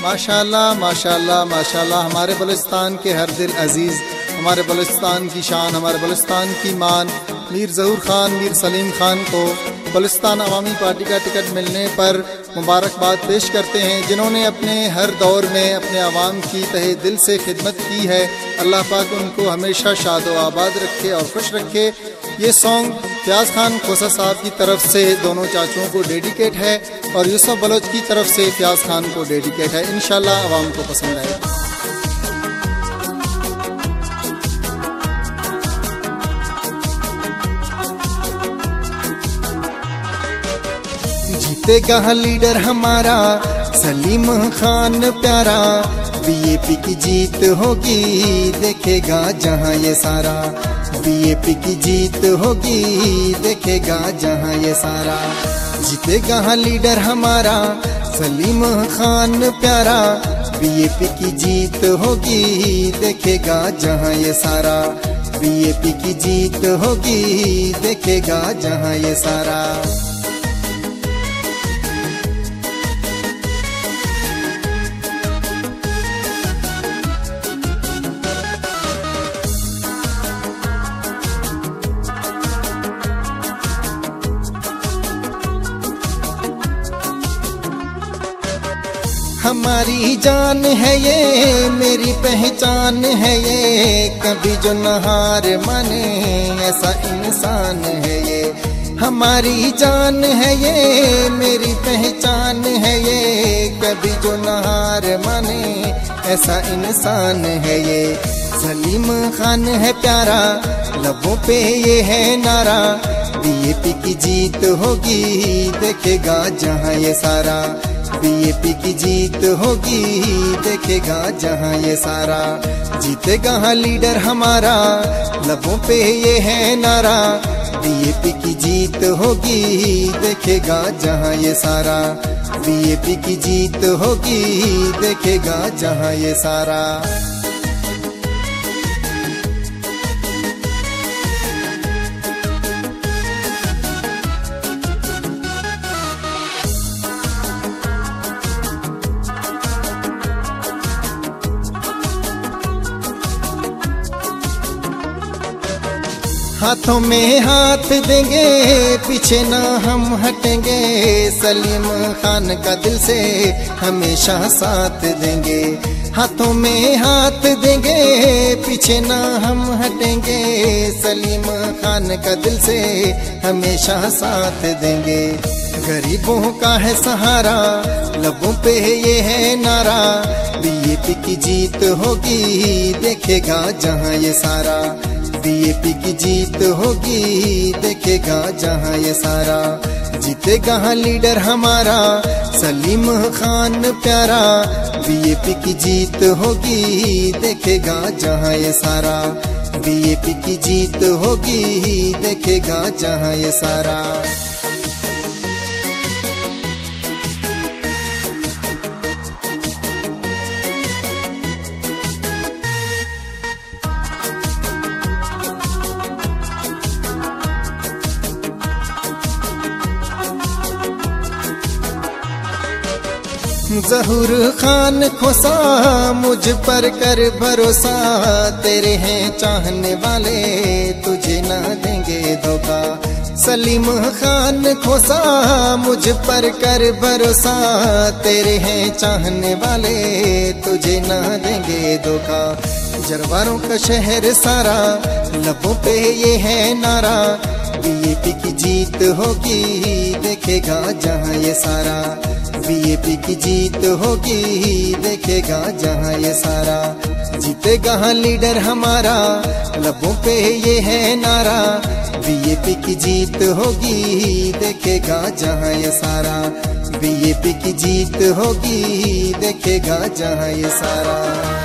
माशाल्लाह माशाल्लाह माशाल्लाह। हमारे बलुचिस्तान के हर दिल अजीज़, हमारे बलुचिस्तान की शान, हमारे बलुचिस्तान की मान मीर ज़हूर ख़ान, मीर सलीम ख़ान को बलुचिस्तान अवामी पार्टी का टिकट मिलने पर मुबारकबाद पेश करते हैं, जिन्होंने अपने हर दौर में अपने आवाम की तहे दिल से खिदमत की है। अल्लाह पाक उनको हमेशा शाद व आबाद रखे और खुश रखे। ये सॉन्ग फयाज खान खोसा साहब की तरफ से दोनों चाचुओं को डेडिकेट है और यूसुफ बलोच की तरफ से फयाज खान को डेडिकेट है। इंशाल्लाह आवाम को पसंद आएगा। जीतेगा लीडर हमारा सलीम खान प्यारा, बीएपी की जीत होगी देखेगा जहां ये सारा। बीएपी की जीत होगी देखेगा जहां ये सारा। जीतेगा लीडर हमारा सलीम खान प्यारा, बीएपी की जीत होगी देखेगा जहां ये सारा। बीएपी की जीत होगी देखेगा जहां ये सारा। हमारी जान है ये, मेरी पहचान है ये, कभी जो न हार माने ऐसा इंसान है ये। हमारी जान है ये, मेरी पहचान है ये, कभी जो न हार माने ऐसा इंसान है ये। सलीम खान है प्यारा, लबों पे ये है नारा, बीएपी की जीत होगी देखेगा जहां ये सारा। बीएपी की जीत होगी देखेगा जहां ये सारा। जीतेगा लीडर हमारा, लबों पे ये है नारा, बीएपी की जीत होगी देखेगा जहां ये सारा। बीएपी की जीत होगी देखेगा जहां ये सारा। हाथों में हाथ देंगे पीछे ना हम हटेंगे, सलीम खान का दिल से हमेशा साथ देंगे। हाथों में हाथ देंगे पीछे ना हम हटेंगे, सलीम खान का दिल से हमेशा साथ देंगे। गरीबों का है सहारा, लबों पे ये है नारा, बीएपी की जीत होगी देखेगा जहां ये सारा। बीएपी की जीत होगी देखेगा जहां ये सारा। जीतेगा लीडर हमारा सलीम खान प्यारा, बीएपी की जीत होगी देखेगा जहां ये सारा। बीएपी की जीत होगी देखेगा जहां ये सारा। ज़हूर खान खोसा मुझ पर कर भरोसा, तेरे हैं चाहने वाले तुझे ना देंगे धोखा। सलीम खान खोसा मुझ पर कर भरोसा, तेरे हैं चाहने वाले तुझे ना देंगे धोखा। जरवारों का शहर सारा, लबों पे ये है नारा, बीएपी की जीत होगी देखेगा जहां ये सारा। बीएपी की जीत होगी देखेगा जहां ये सारा। जीतेगा लीडर हमारा, लबों पे ये है नारा, बीएपी की जीत होगी देखेगा जहां ये सारा। बीएपी की जीत होगी देखेगा जहां ये सारा।